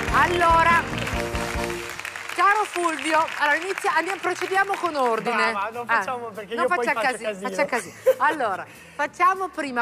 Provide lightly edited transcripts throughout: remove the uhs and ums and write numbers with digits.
Allora, caro Fulvio, allora procediamo con ordine. Brava, non facciamo perché non io poi faccia faccio casino. Faccia casino. Allora, facciamo prima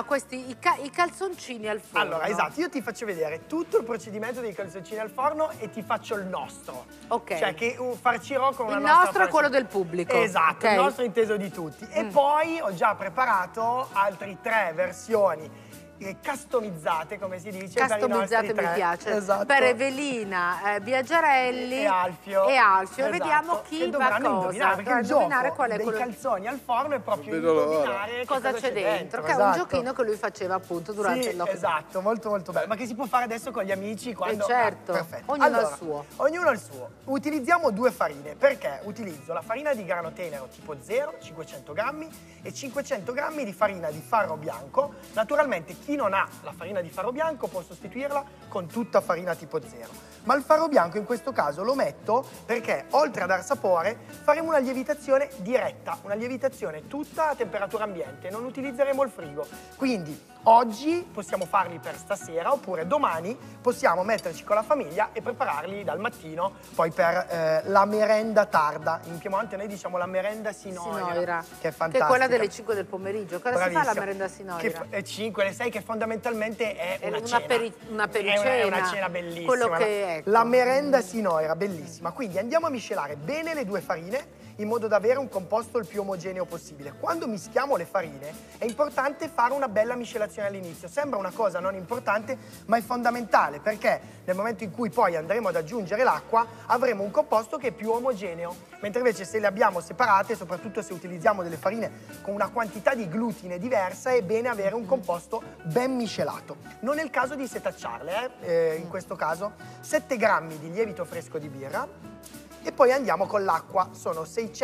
i calzoncini al forno. Allora, esatto, io ti faccio vedere tutto il procedimento dei calzoncini al forno e ti faccio il nostro. Ok. Cioè che farcirò con una Il nostra nostro è quello del pubblico. Esatto, ok? il nostro inteso di tutti. E poi ho già preparato altri 3 versioni customizzate, come si dice, Customizzate per i nostri mi piace. Esatto. Per Evelina, Biagiarelli e Alfio. Esatto. Che Vediamo chi va dovranno cosa. indovinare, perché il indovinare gioco qual è dei quello... calzoni al forno è proprio Non vedo l'ora. indovinare cosa c'è dentro, che è un esatto. giochino che lui faceva appunto durante Sì, il lockdown. esatto, molto molto bello. Ma che si può fare adesso con gli amici quando... certo, perfetto. ognuno Allora, al suo. Ognuno al suo. Utilizziamo 2 farine, perché utilizzo la farina di grano tenero tipo 0, 500 grammi, e 500 grammi di farina di farro bianco. Naturalmente chi non ha la farina di farro bianco può sostituirla con tutta farina tipo 0. Ma il farro bianco in questo caso lo metto perché oltre a dar sapore faremo una lievitazione diretta, una lievitazione tutta a temperatura ambiente, non utilizzeremo il frigo. Quindi oggi possiamo farli per stasera oppure domani possiamo metterci con la famiglia e prepararli dal mattino poi per la merenda tarda. In Piemonte noi diciamo la merenda sinoira, che è fantastica. Che è quella delle 5 del pomeriggio. Cosa si fa la merenda sinoira? Le 5, le 6 che fondamentalmente è una cena. Una pericena. È una cena bellissima. Quello che è. La merenda sinoira, bellissima. Quindi andiamo a miscelare bene le 2 farine in modo da avere un composto il più omogeneo possibile. Quando mischiamo le farine è importante fare una bella miscelazione all'inizio. Sembra una cosa non importante, ma è fondamentale perché nel momento in cui poi andremo ad aggiungere l'acqua avremo un composto che è più omogeneo. Mentre invece se le abbiamo separate, soprattutto se utilizziamo delle farine con una quantità di glutine diversa, è bene avere un composto ben miscelato. Non è il caso di setacciarle, in questo caso 7 grammi di lievito fresco di birra. E poi andiamo con l'acqua, sono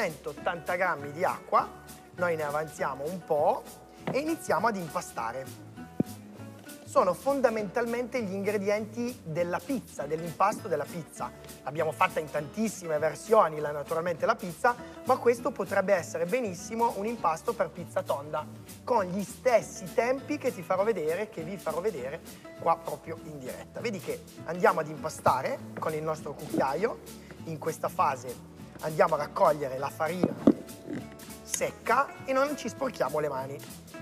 680 grammi di acqua, noi ne avanziamo un po' e iniziamo ad impastare. Sono fondamentalmente gli ingredienti della pizza, dell'impasto della pizza. L'abbiamo fatta in tantissime versioni, naturalmente la pizza, ma questo potrebbe essere benissimo un impasto per pizza tonda, con gli stessi tempi che vi farò vedere qua proprio in diretta. Vedi che andiamo ad impastare con il nostro cucchiaio. In questa fase andiamo a raccogliere la farina secca e non ci sporchiamo le mani.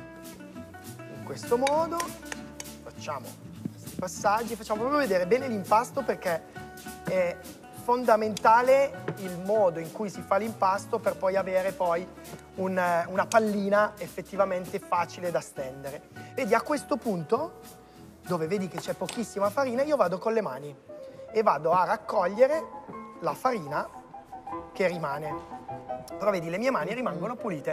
In questo modo facciamo questi passaggi, facciamo proprio vedere bene l'impasto perché è fondamentale il modo in cui si fa l'impasto per poi avere una pallina effettivamente facile da stendere. Vedi, a questo punto, dove vedi che c'è pochissima farina, io vado con le mani e vado a raccogliere la farina che rimane. Però vedi, le mie mani rimangono pulite.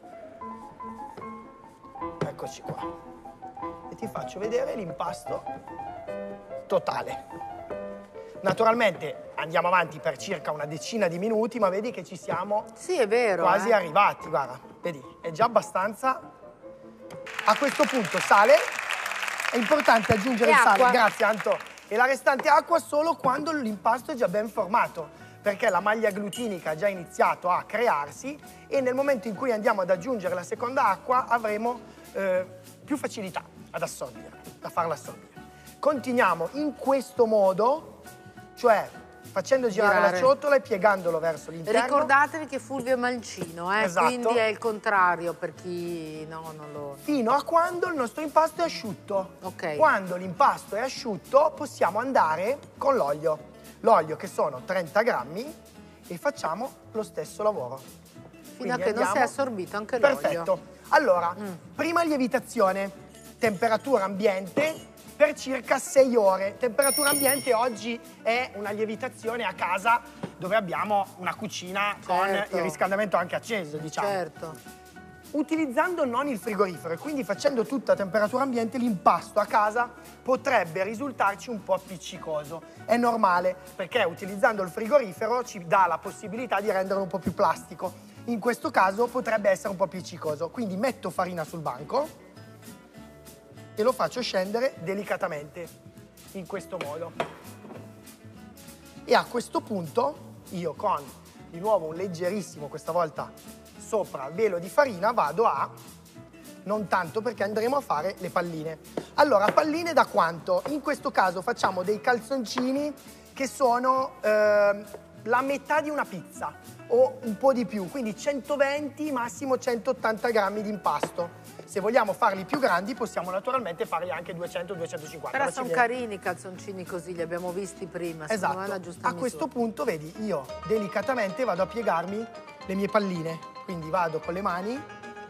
Eccoci qua. E ti faccio vedere l'impasto totale. Naturalmente andiamo avanti per circa una decina di minuti, ma vedi che ci siamo è vero, quasi arrivati. Guarda, vedi, è già abbastanza. A questo punto sale. È importante aggiungere il sale. Grazie, Anto. E la restante acqua solo quando l'impasto è già ben formato, perché la maglia glutinica ha già iniziato a crearsi e nel momento in cui andiamo ad aggiungere la seconda acqua avremo più facilità ad assorbire, a farla assorbire. Continuiamo in questo modo, cioè facendo girare la ciotola e piegandolo verso l'interno. Ricordatevi che Fulvio è mancino, Esatto. Quindi è il contrario per chi non lo... Fino a quando il nostro impasto è asciutto. Ok. Quando l'impasto è asciutto possiamo andare con l'olio. L'olio che sono 30 grammi e facciamo lo stesso lavoro. Fino a che non si è assorbito anche l'olio. Perfetto. Allora, prima lievitazione, temperatura ambiente per circa 6 ore. Temperatura ambiente oggi è una lievitazione a casa dove abbiamo una cucina con il riscaldamento anche acceso, diciamo. Certo. Utilizzando non il frigorifero e quindi facendo tutto a temperatura ambiente, l'impasto a casa potrebbe risultarci un po' appiccicoso. È normale, perché utilizzando il frigorifero ci dà la possibilità di renderlo un po' più plastico. In questo caso potrebbe essere un po' appiccicoso. Quindi metto farina sul banco e lo faccio scendere delicatamente, in questo modo. E a questo punto io con di nuovo un leggerissimo, questa volta sopra velo di farina, vado a, non tanto perché andremo a fare le palline. Allora, palline da quanto? In questo caso facciamo dei calzoncini che sono la metà di una pizza o un po' di più, quindi 120, massimo 180 grammi di impasto. Se vogliamo farli più grandi possiamo naturalmente farli anche 200-250. Però sono carini i calzoncini così, li abbiamo visti prima. Esatto. Me è la giusta a misura. questo punto, vedi, io delicatamente vado a piegarmi le mie palline. Quindi vado con le mani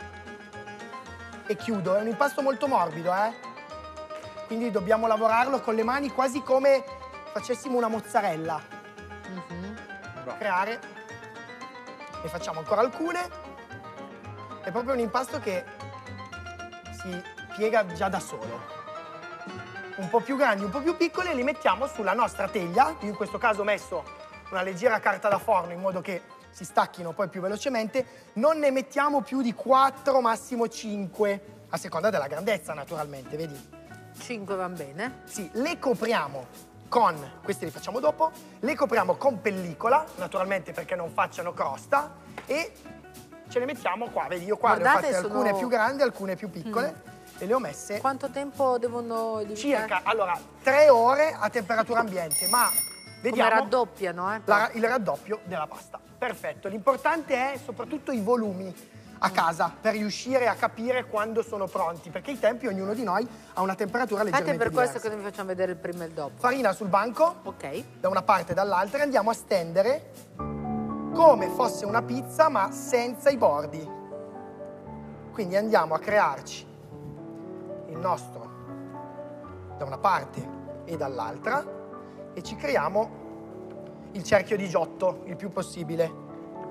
e chiudo. È un impasto molto morbido, quindi dobbiamo lavorarlo con le mani quasi come facessimo una mozzarella. Creare. Ne facciamo ancora alcune. È proprio un impasto che si piega già da solo. Un po' più grandi, un po' più piccoli, e li mettiamo sulla nostra teglia. Io in questo caso ho messo una leggera carta da forno in modo che si stacchino poi più velocemente. Non ne mettiamo più di 4, massimo 5, a seconda della grandezza naturalmente, vedi? 5 va bene. Sì, le copriamo con, queste li facciamo dopo, le copriamo con pellicola, naturalmente perché non facciano crosta, e ce le mettiamo qua. Vedi, io qua Guardate, ne ho fatte alcune più grandi, alcune più piccole, e le ho messe... Quanto tempo devono lievitare? Circa, allora, 3 ore a temperatura ambiente, ma vediamo... Come raddoppiano, il raddoppio della pasta. Perfetto, l'importante è soprattutto i volumi a casa, per riuscire a capire quando sono pronti, perché i tempi, ognuno di noi ha una temperatura leggermente per diversa. questo che noi vi facciamo vedere il prima e il dopo. Farina sul banco, ok, da una parte e dall'altra, e andiamo a stendere come fosse una pizza, ma senza i bordi. Quindi andiamo a crearci il nostro da una parte e dall'altra e ci creiamo il cerchio di Giotto il più possibile.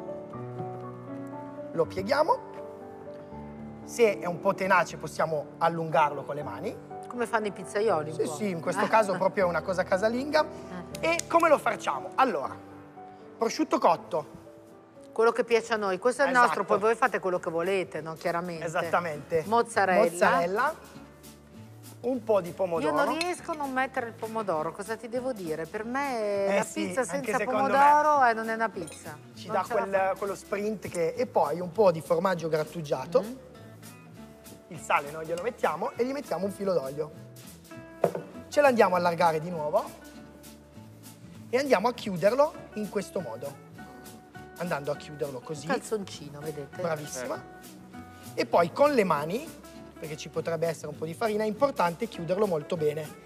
Lo pieghiamo. Se è un po' tenace possiamo allungarlo con le mani. come fanno i pizzaioli un po'. Sì, in questo caso proprio è una cosa casalinga. E come lo facciamo? Allora, prosciutto cotto. Quello che piace a noi, questo è il nostro, poi voi fate quello che volete, no? Chiaramente. Esattamente. Mozzarella. Un po' di pomodoro. Io non riesco a non mettere il pomodoro, cosa ti devo dire? Per me la sì, pizza anche senza secondo pomodoro non è una pizza. Ci Non dà ce la fa. quello sprint che... E poi un po' di formaggio grattugiato. Il sale noi glielo mettiamo e gli mettiamo un filo d'olio. Ce l'andiamo a allargare di nuovo e andiamo a chiuderlo in questo modo. Andando a chiuderlo così. Calzoncino, vedete? Bravissima. E poi con le mani, perché ci potrebbe essere un po' di farina, è importante chiuderlo molto bene.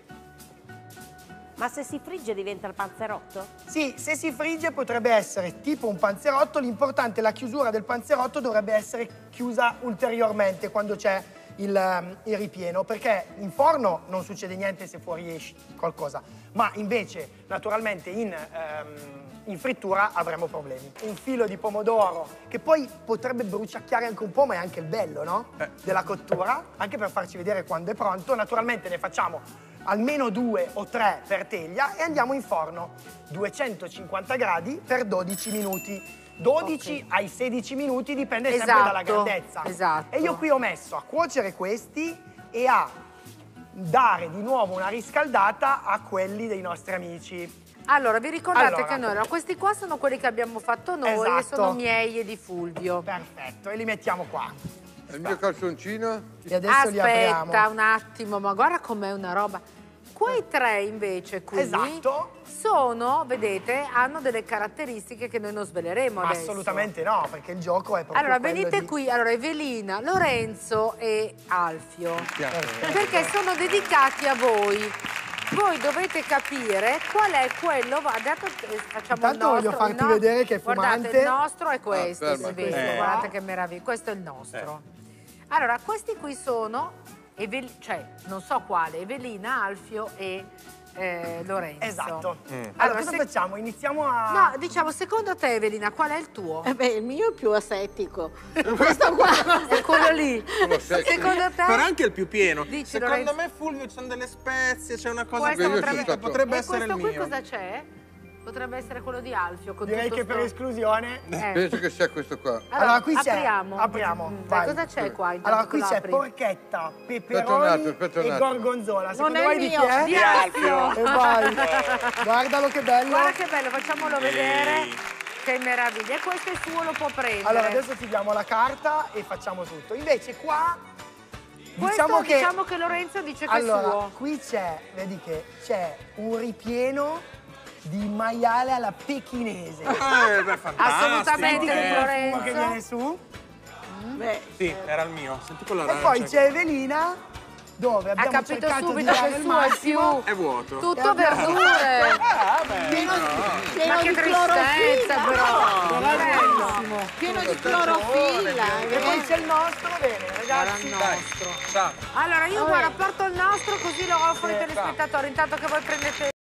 Ma se si frigge diventa il panzerotto? Sì, se si frigge potrebbe essere tipo un panzerotto, l'importante è la chiusura del panzerotto dovrebbe essere chiusa ulteriormente quando c'è il ripieno, perché in forno non succede niente se fuoriesce qualcosa, ma invece naturalmente in frittura avremo problemi. Un filo di pomodoro che poi potrebbe bruciacchiare anche un po', ma è anche il bello, no? Della cottura, anche per farci vedere quando è pronto. Naturalmente ne facciamo almeno 2 o 3 per teglia e andiamo in forno 250 gradi per 12 minuti. 12 ai 16 minuti, dipende sempre dalla grandezza. Esatto. E io qui ho messo a cuocere questi e a dare di nuovo una riscaldata a quelli dei nostri amici. Allora, vi ricordate che noi, questi qua sono quelli che abbiamo fatto noi e sono miei e di Fulvio. Perfetto, e li mettiamo qua. Il mio calzoncino? E adesso li apriamo. Aspetta un attimo, ma guarda com'è una roba. Quei tre invece qui sono, vedete, hanno delle caratteristiche che noi non sveleremo adesso. Assolutamente no, perché il gioco è proprio allora, quello venite qui, allora Evelina, Lorenzo e Alfio, perché sono dedicati a voi. Voi dovete capire qual è quello, dato che facciamo intanto il nostro. voglio farti vedere che è fumante. Guardate, il nostro è questo, si vede, qua. guardate che meraviglia, questo è il nostro. Allora, questi qui sono, cioè, non so quale, Evelina, Alfio e Lorenzo. Esatto. Allora, cosa facciamo? Iniziamo a... No, diciamo, secondo te, Evelina, qual è il tuo? Beh, il mio è più asettico. Questo qua è quello lì. Secondo te? Però anche il più pieno. Dici, secondo Lorenzo? me, Fulvio, ci sono delle spezie, c'è una cosa Questo che potrebbe e essere il questo qui mio. cosa c'è? Potrebbe essere quello di Alfio. Con Direi tutto che per esclusione... Penso che sia questo qua. Allora, qui c'è... apriamo. Apriamo. Dai, cosa c'è qua? Allora, qui c'è porchetta, peperoni e gorgonzola. Secondo voi di chi è? Di Alfio. E vai. Guardalo che bello. Guarda che bello, facciamolo vedere. Che meraviglia. E questo è suo, lo può prendere. Allora, adesso ti diamo la carta e facciamo tutto. Invece qua... Diciamo che Lorenzo dice che è suo. Qui c'è, vedi che c'è un ripieno di maiale alla pechinese. Beh, fantastico. Assolutamente, Senti il profumo Lorenzo. che viene su. Beh, Sì, era il mio. Senti quello E poi c'è Evelina, dove Ha abbiamo capito cercato subito di dare che il il suo è massimo. più È vuoto. tutto verdure. pieno Ma che di tristezza però. Bellissimo. pieno di clorofilla. E poi c'è il nostro, bene ragazzi. Ciao. Allora io guarda porto il nostro così lo offro ai telespettatori intanto che voi prendete